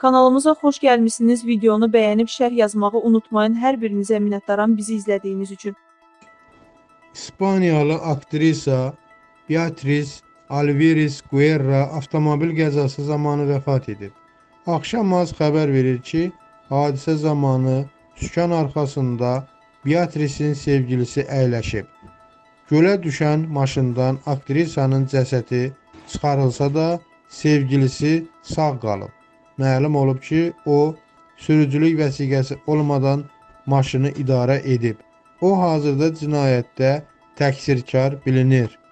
Kanalımıza xoş gəlmişsiniz. Videonu bəyənib şərh yazmağı unutmayın. Hər birinizə minnətdaram bizi izlədiyiniz üçün. İspaniyalı aktrisa Beatriz Alvarez Guerra avtomobil qəzası zamanı vəfat edib. Axşam az xəbər verir ki, hadisə zamanı sükan arxasında Beatrizin sevgilisi əyləşib. Gölə düşən maşından aktrisanın cəsədi çıxarılsa da sevgilisi sağ qalıb. Məlum olub ki, o sürücülük vəsiqəsi olmadan maşını idarə edib. O hazırda cinayətdə təqsirkar bilinir.